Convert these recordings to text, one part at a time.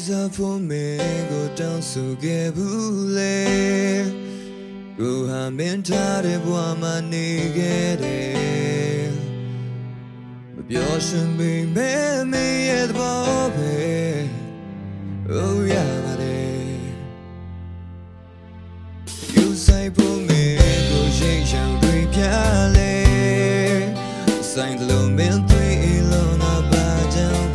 စားဖို့မင်းကိုတောင်းဆိုခဲ့ဘူးလေကိုဟာမင်းထားတဲ့ဘဝမှာနေခဲ့တယ်မပြောရှင်ပေမဲ့မင်းရဲ့သဘောပဲ Oh yeahပါတယ်ယူဆိုင်ဖို့မင်းကိုရှိန်ရှောင်တွေပြလေဆိုင်တလုံးမင်းတွေလုံးနာပါကြောင့်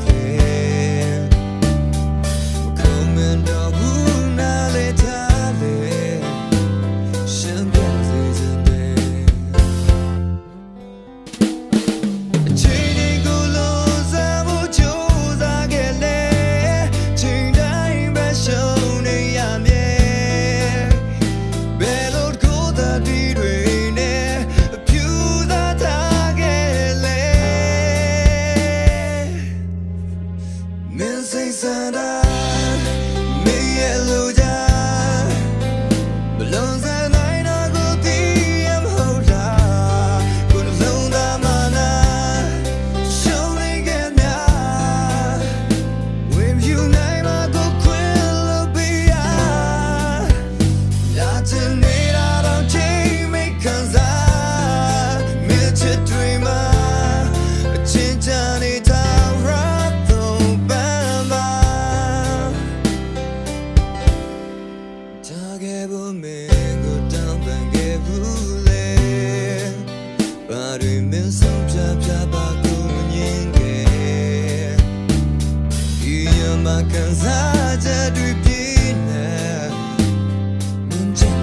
ကန်စားချက်တွေပြည့်နေမင်းချင်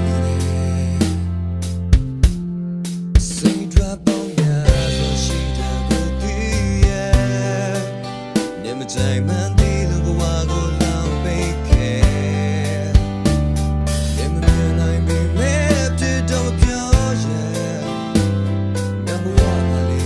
နေစိတ်ဓာတ်ပေါင်းရဆိုရှိတာကိုသိရဲ့နေမတိုင်းမှန်သေးလို့ဘဝကိုလောင်ပိတ်ခဲ့နေမမြင်နိုင်ပေမဲ့ပြည့်တော့ပြောရဲ့ငါဘဝမှာလေ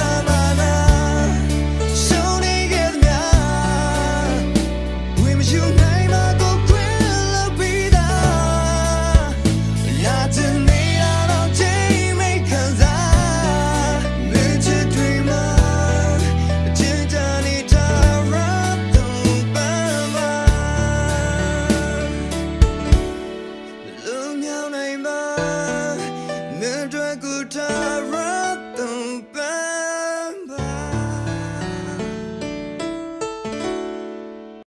You